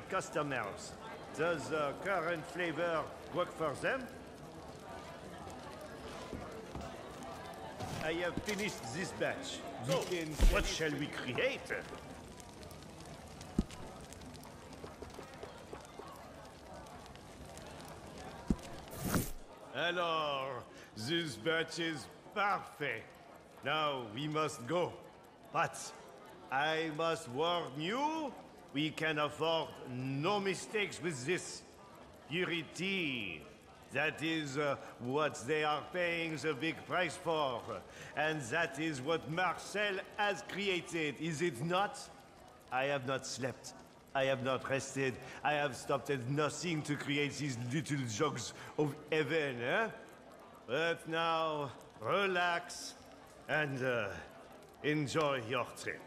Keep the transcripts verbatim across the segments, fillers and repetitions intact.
customers. Does the current flavor work for them? I have finished this batch. So, what shall we create? Alors, this batch is perfect. Now we must go. But I must warn you, we can afford no mistakes with this. Purity. That is uh, what they are paying the big price for. And that is what Marcel has created, is it not? I have not slept. I have not rested. I have stopped at nothing to create these little jugs of heaven, eh? But now, relax and uh, enjoy your trip.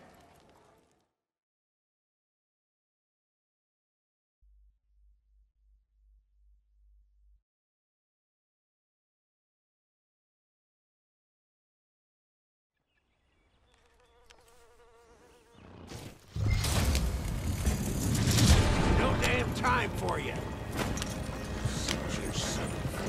No damn time for you. Suit yourself.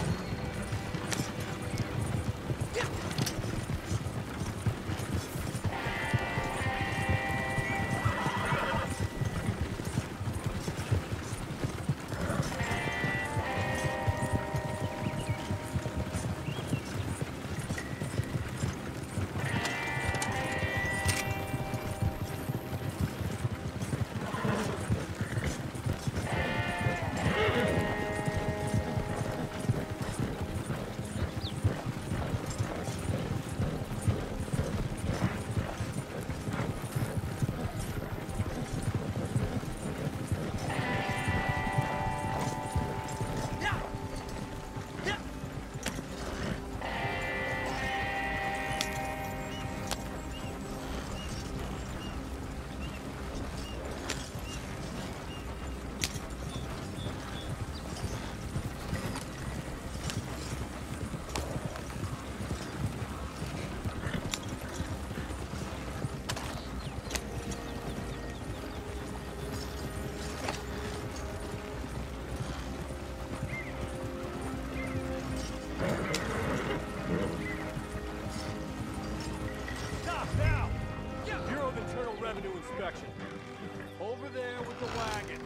Inspection. Over there with the wagon.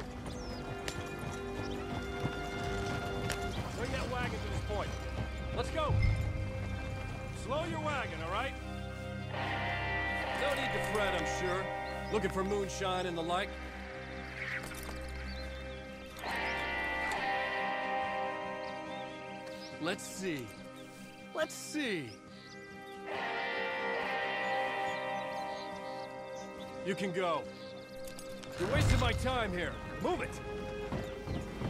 Bring that wagon to this point. Let's go. Slow your wagon, all right? No need to fret, I'm sure. Looking for moonshine and the like. Let's see. Let's see. You can go. You're wasting my time here. Move it!